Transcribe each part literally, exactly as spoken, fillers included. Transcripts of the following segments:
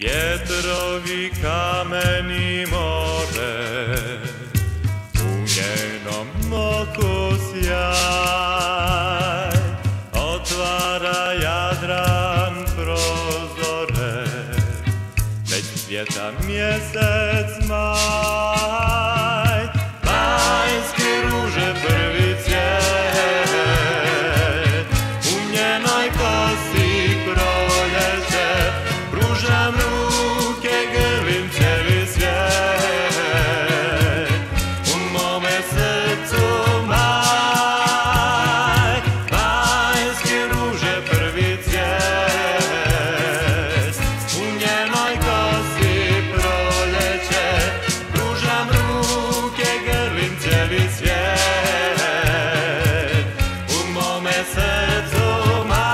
Vjetrovi kameni more, u njenom oku sjaj, otvara Jadran prozore, već svijeta mjesec maj. Majske ruže prvi cvijet, u njenoj kosi proljeće, pružam ruke, grlim cijeli svijet, u mome srcu maj. Majske ruže prvi cvijet, u njenoj kosi proljeće, pružam ruke, grlim cijeli svijet, u mome srcu maj.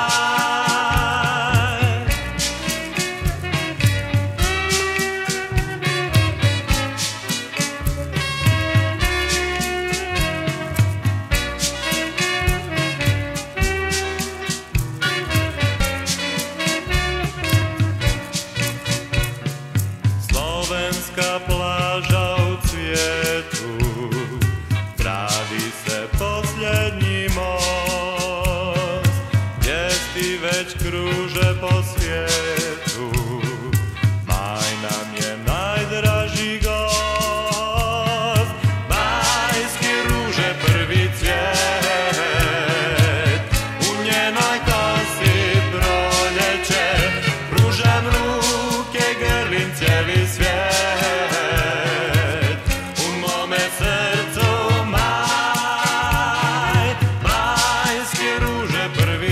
Slovenska plaža u cvijetu, gradi se posljednji most, vijesti već kruže po svijetu, maj nam je najdraži gost. Majske ruže prvi cvijet, u njenoj kosi proljeće, pružam ruke, grlim cijeli svijet, u mome srcu maj. Majske ruže prvi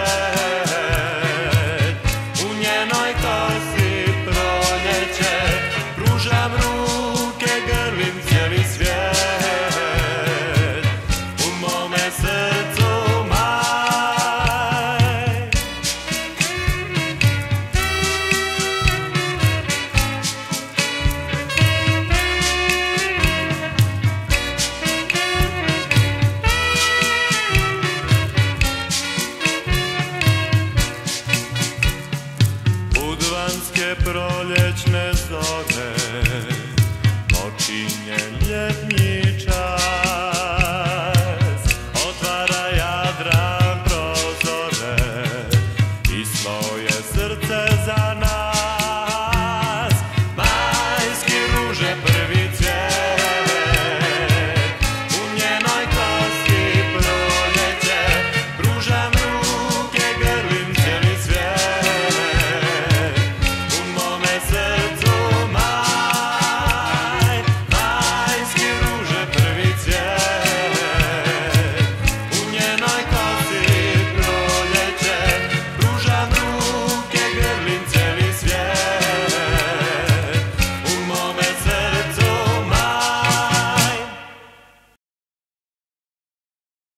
cvijet, u njenoj kosi proljeće, pružam ruke, grlim cijeli svijet, u mome srcu maj. Budvanske proljećne zore,